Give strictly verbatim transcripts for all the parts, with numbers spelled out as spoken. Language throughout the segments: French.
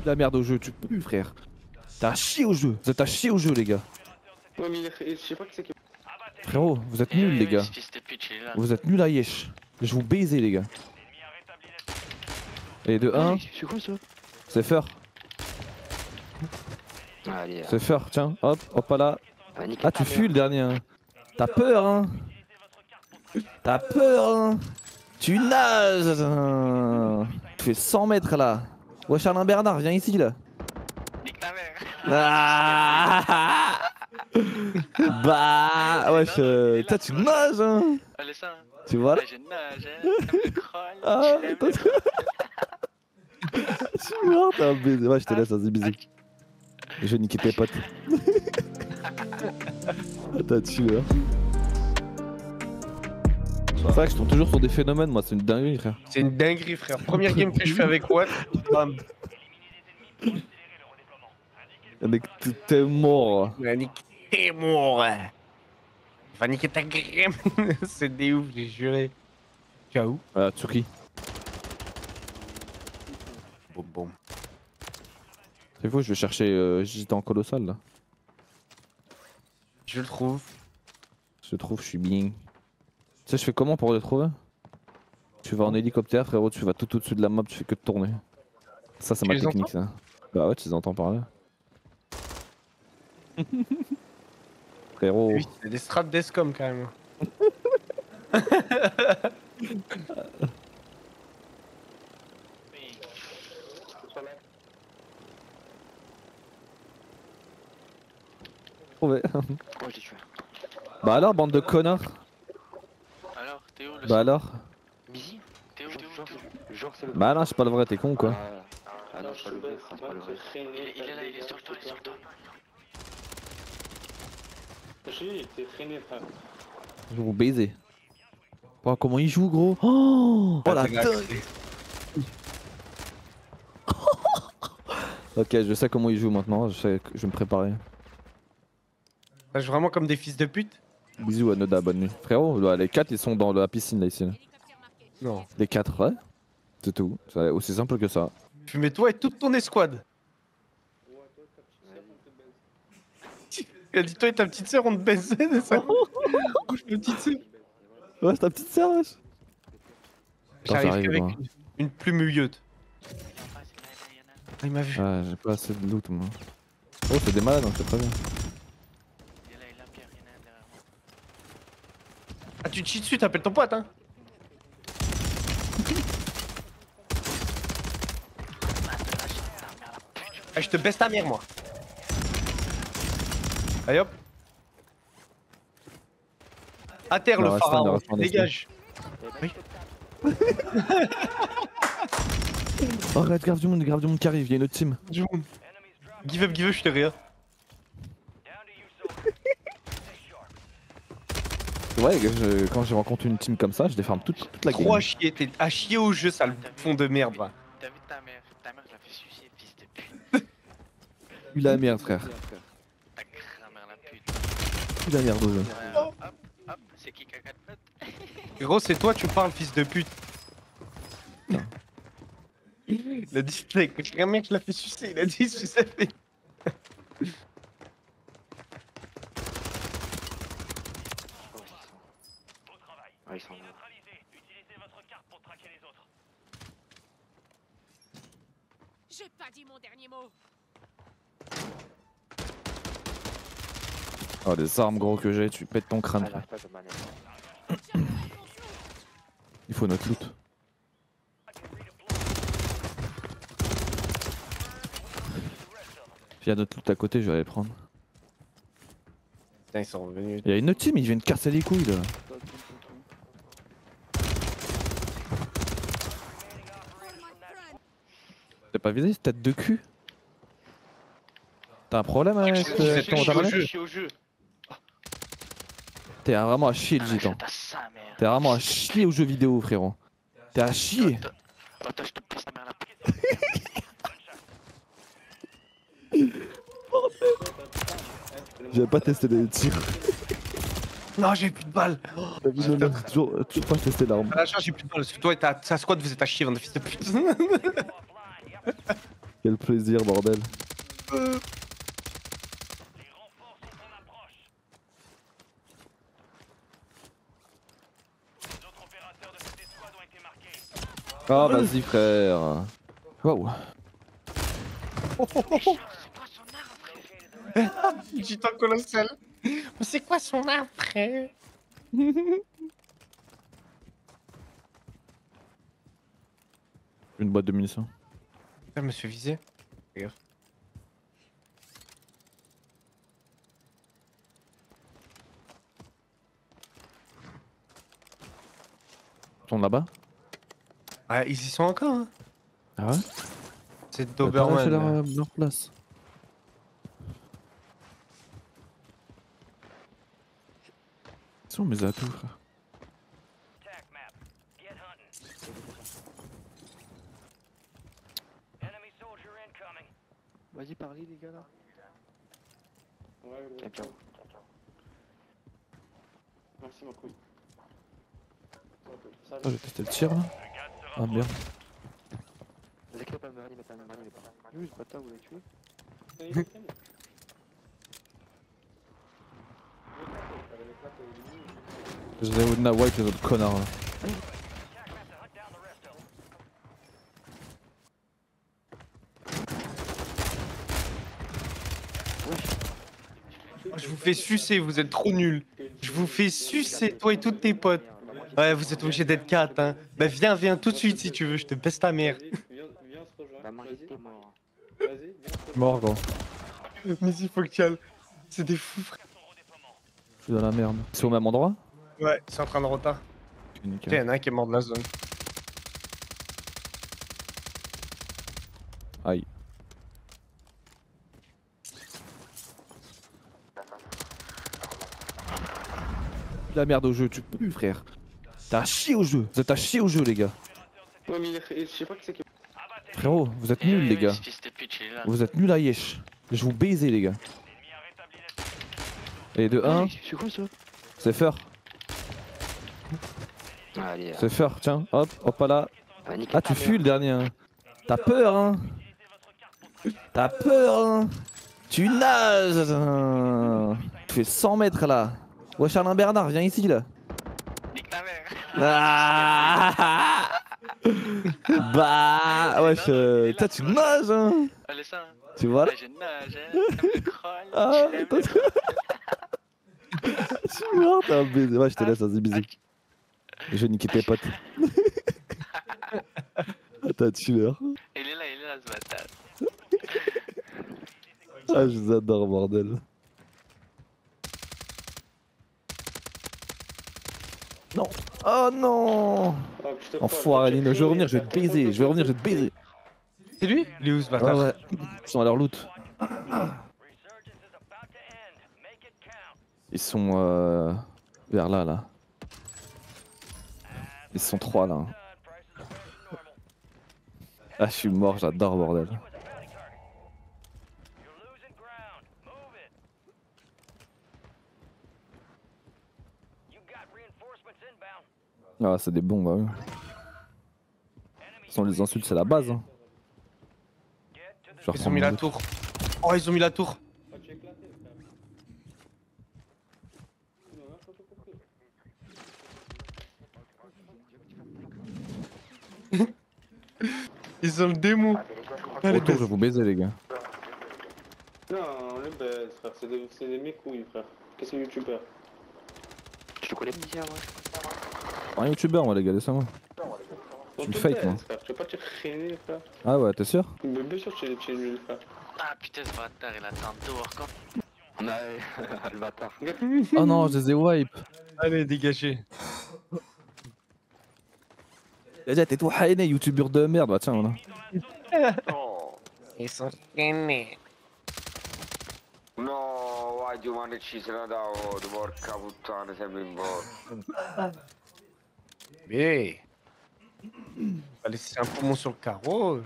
la merde au jeu, tu peux plus frère. T'as chié au jeu, vous êtes à chier au jeu les gars. Ouais mais je sais pas que c'est qui. Frérot, vous êtes nuls les gars. Vous êtes nuls à yesh. Je vous baiser les gars. Et de un, C'est quoi ça? c'est feur. Allez. C'est feur, tiens, hop, hop là. Ah tu fuis le dernier hein. T'as peur hein. T'as peur hein. Tu nages hein. Tu fais cent mètres là. Wesh Alain Bernard, viens ici là. Nique ta mère. Ah bah wesh, euh, toi tu nages hein. Allez ça. Tu vois là. Je nage, je crolle. Ah, je suis mort, t'es un baiser. Ouais, je te laisse, vas-y, bisous. Je vais niquer tes potes. T'as tué, hein. C'est vrai que je tombe toujours sur des phénomènes, moi, c'est une dinguerie, frère. C'est une dinguerie, frère. Première game que je fais avec Watt, bam. Mec, t'es mort. Il va niquer t'es mort. Il va niquer ta crème. C'est des ouf, j'ai juré. Ciao. Ah, Turquie. Bon, bon. C'est faux, je vais chercher. Euh, J'étais en colossal là. Je le trouve. Je le trouve, je suis bien. Tu sais, je fais comment pour le trouver? Tu vas en hélicoptère, frérot, tu vas tout au-dessus de la map, tu fais que de tourner. Ça, c'est ma les technique, ça. Bah ouais, tu les entends par là. Frérot. Oui, c'est des strats d'Escom carrément. Trouvé. Pourquoi je l'ai tué? Bah alors, bande de connards. Alors, t'es où le Bah alors. Busy? T'es où, t'es où, t'es où? Genre c'est le. Bah non, c'est pas le vrai, t'es con ou quoi? Ah non, c'est pas le vrai, c'est pas le vrai. Il est, il est là, il est sur le toit, il est sur le toit. Je vais vous baiser. Oh, comment il joue, gros? Oh, oh la dingue. Ok, je sais comment il joue maintenant, je sais que je vais me préparer. Ça joue vraiment comme des fils de pute? Bisous à Noda, bonne nuit. Frérot, là, les quatre ils sont dans la piscine là ici. Là. Non. Les quatre, ouais. C'est tout. C'est aussi simple que ça. Fumez toi et toute ton escouade. Il a dit toi et ta petite sœur on te baise, c'est ça? Bouge ma petite sœur. Ouais, c'est ta petite sœur, wesh. J'arrive j'arrive, avec moi. une, une plume huilleute. Ah, il m'a vu. Ah, j'ai pas assez de loot, moi. Oh, c'est des malades, hein, c'est très bien. Il est là, il a Pierre, il y en a un derrière moi. Ah, tu te chies dessus, t'appelles ton pote, hein? Ah, je te baisse ta mère, moi. Allez hop. À terre, Il le en reste un, il en pharaon. reste un, Dégage. Oui. Oh, arrête, grave du monde, grave du monde qui arrive, il y a une autre team. Du monde. Give up, give up, je te rien. Ouais, je- quand je rencontre une team comme ça, je déferme toute, toute la game. Trop à chier, t'es à chier au jeu, sale fond de merde, va. T'as vu ta mère? Ta mère, je la fais sucer, fils de pute. Pue la merde, frère. Ta grand-mère la pute. Pue la merde au jeu. Euh, hop, hop, c'est qui caca de pute? Gros, c'est toi, tu parles, fils de pute. Il a dit, c'est un mec, je l'a fait sucer, il a dit, sucer fait. Ouais, ils sont là. J'ai pas dit mon dernier mot. Oh, les armes, gros, que j'ai, tu pètes ton crâne, Ah, frère. là, pas de manette. Il faut notre loot. Il y a notre loot à côté, je vais aller prendre. Putain, ils sont revenus. Il y a une autre team, ils viennent casser les couilles là. T'as pas visé cette tête de cul? T'as un problème avec euh, ton ta manette? T'es vraiment à chier le gitan. T'es vraiment à chier aux jeux vidéo, frérot. T'es à chier. Attends, je te pisse ta mère la pute. J'avais pas testé les tirs. Non, j'ai plus de balles. T'as vu le mec, toujours, toujours pas testé l'arme. À la charge, j'ai plus de balles. Parce que toi et ta, ta squad, vous êtes à chier, bande de fils de pute. Quel plaisir, bordel. Ah, vas-y, frère. Waouh. Gitan colossal. Mais c'est quoi son arbre, frère? Une boîte de munitions. Je me suis visé. Regarde. Tourne là-bas. Ah, ils y sont encore, hein. Ah ouais? C'est T'as pas lâché leur, Doberman. leur place. Ils sont mes atouts, frère. Vas-y, parlez les gars là. Ouais, ouais. Ciao. Merci ma couille. Oh, j'ai testé le tir là. Ah bien. Vas-y, clip pas me ranimer, pas me ranimer pas. Oui, ce bâtard, vous l'avez tué. Je les ai wipe les autres connards là. Je vous fais sucer, vous êtes trop nuls. Je vous fais sucer, toi et tous tes potes. Ouais, vous êtes obligés d'être quatre, hein. Bah viens, viens tout de suite si tu veux, je te baisse ta mère. Bah, Marie, t'es mort. Mort gros. Mais il faut que tu ailles. C'est des fous, frère. Je suis dans la merde. C'est au même endroit? Ouais, c'est en train de retard. Ok, Putain, nickel. y'en a un qui est mort de la zone. Aïe. La merde au jeu, tu peux plus frère. T'as chié au jeu, vous êtes à chier au jeu les gars. Ouais, mais je sais pas que c'est qui. Frérot, vous êtes nuls les gars. Fils de pute, il est là. Vous êtes nuls à yesh. Je vous baiser les gars. Et de un, C'est quoi ça? c'est feur. Allez, C'est feur, tiens, hop, hop là. Ah tu fuis le dernier hein. T'as peur hein. T'as peur hein. Tu nages hein. Tu fais cent mètres là. Ouais Charlin Bernard, viens ici là. Nique ta mère. Ah bah wesh, euh, toi tu nages hein. Allez, ça. Hein. Tu vois là. Ouais, je nage, hein. Comme le crawl. Ah, je l'aime. toi, je suis mort, t'es un baiser. Ouais, je te laisse, vas-y, bisous. Je vais niquer tes potes. T'as tueur. Il est là, il est là, ce bâtard. Ah, je vous adore, bordel. Non. Oh non. Enfoiré, Lino, je vais revenir, je vais te baiser. Je vais revenir, je vais te baiser. C'est lui? Il est où ce Ouais, bâtard? ouais. Ils sont à leur loot. Ils sont euh, vers là, là. Ils sont trois là. Ah, je suis mort, j'adore, bordel. Ah, c'est des bons, bah oui. Sans les insultes, c'est la base. Hein. Je vais Ils ont mis la reprendre tour. Oh, ils ont mis la tour. Ils ont le démon. mon loot. Autour, je vais vous baiser, les gars. Non, on les baise, frère. C'est des, c'est des mes couilles, frère. Qu'est-ce que youtubeur? Tu le connais, Mizia, moi? Un youtubeur, moi, les gars, laissez-moi. Tu me fake, moi. Frère. Tu veux pas te traîner, frère? Ah ouais, t'es sûr? Mais bien sûr, tu es tu es nul, frère. Ah putain, ce bâtard, il attend dehors quand. Ouais, le bâtard. Oh non, je les ai wipe. Allez, dégagez. T'es tout haïné, youtubeur de merde. Bah tiens, voilà. Ils sont traînés. No, vai, Dio, ma ci se la davo, porca puttana, sempre in bord. Mais. On va laisser un poumon sur le carreau.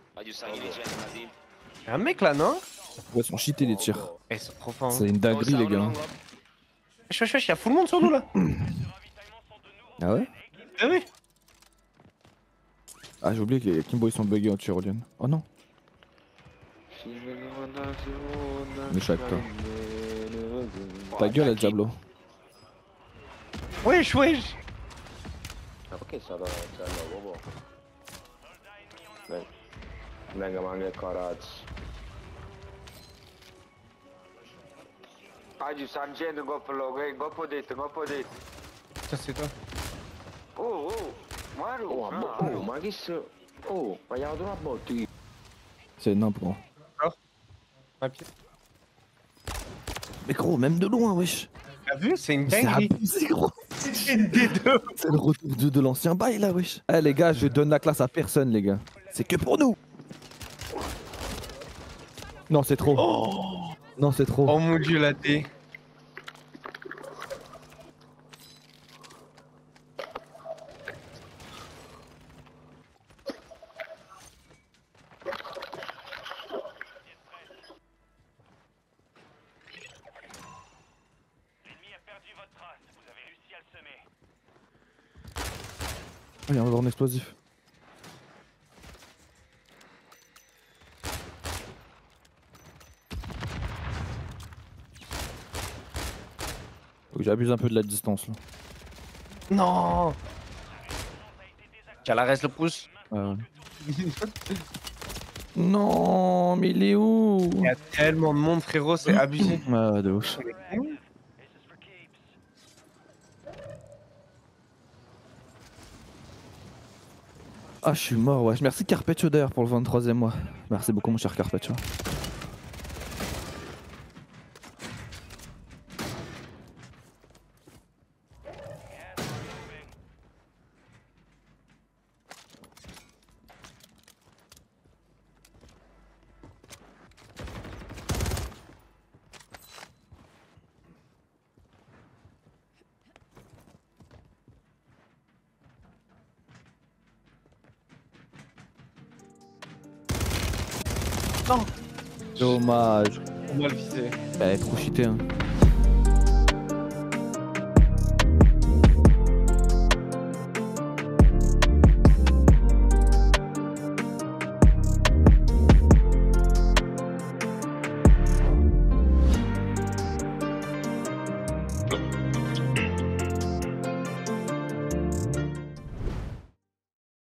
Y'a un mec là, non? Ouais, ils sont cheatés les tirs. Eh, ils sont trop forts. C'est une dinguerie, les gars. Wesh, wesh, wesh, y'a full monde sur nous là. Ah ouais? Ah oui. Ah, j'ai oublié que les Kimbo ils sont buggés en tyrolienne. Oh non. Méchant avec toi. Ta gueule, El Diablo. Wesh, wesh. Ma perché sta da cello, bobo? Venga, venga, manca il corazzo. Oggi sta gente coppa logo, eh, coppa detto, coppa detto. Ça c'est toi. Oh, oh, Mario, oh, ma, oh, ma che se... Oh, ma gli ha dato una botta io. C'est n'importe. Un pied. Mais gros, même de loin, wesh. T'as vu? C'est une C'est dinguerie. abusé, gros. C'est une des deux. C'est le retour de, de l'ancien bail là, wesh. Eh les gars, je donne la classe à personne, les gars. C'est que pour nous. Non, c'est trop. Oh, Non, c'est trop. oh mon dieu, la D. Oh, il y a encore un explosif. Faut que j'abuse un peu de la distance là. Non. Qu'elle reste le pouce. Ouais, ouais. Non, mais il est où? Il y a tellement de monde, frérot, c'est abusé. Ouais, ouais, de ouf. Ah, je suis mort, ouais. Merci Carpaccio d'ailleurs pour le vingt-troisième mois. Merci beaucoup, mon cher Carpaccio. Non. Dommage. Mal visé. Elle est trop cheatée, hein.